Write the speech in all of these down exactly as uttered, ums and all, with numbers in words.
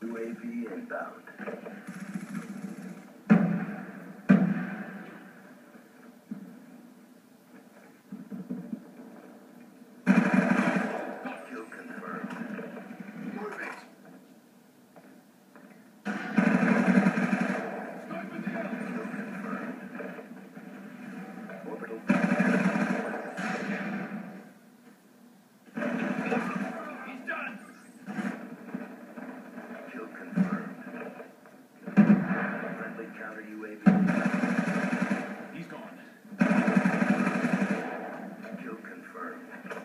U A V inbound. Kill confirmed. Move it! Kill confirmed. Orbital. He's done! Kill confirmed. Friendly counter U A V. He's gone. Kill confirmed.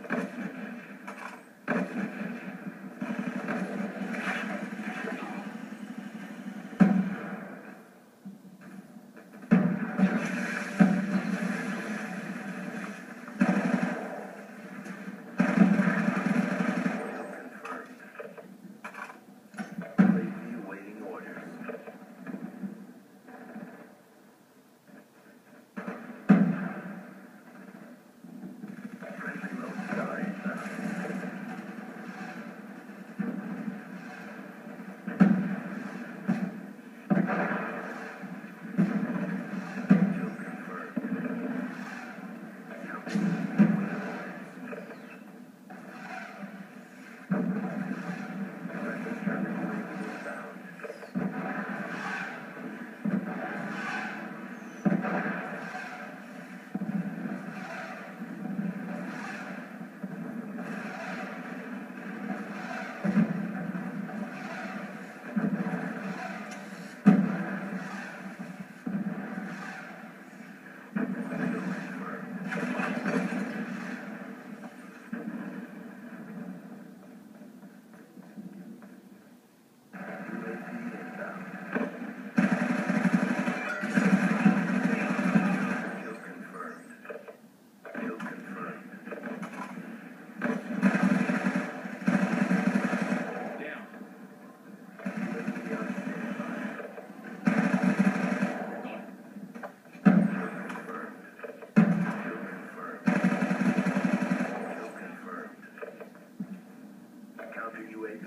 Counter U A V.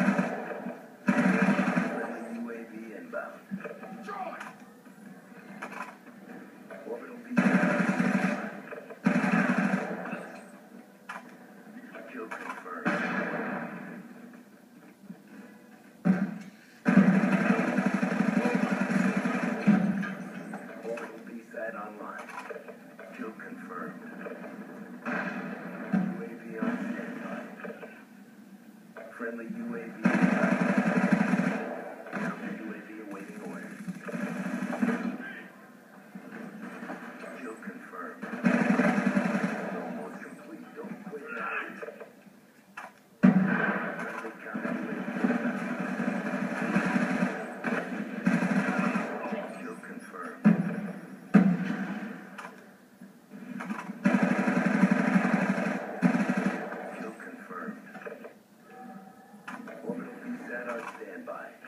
U A V inbound. Joy! Orbital P. Kill confirmed. Orbital P SAT online. Kill confirmed. U A V on standby. Friendly U A V. Counter U A V awaiting orders. Kill confirmed. Almost complete. Don't quit now. Friendly counter U A V. Kill confirmed. Kill confirmed. Orbital P SAT on standby.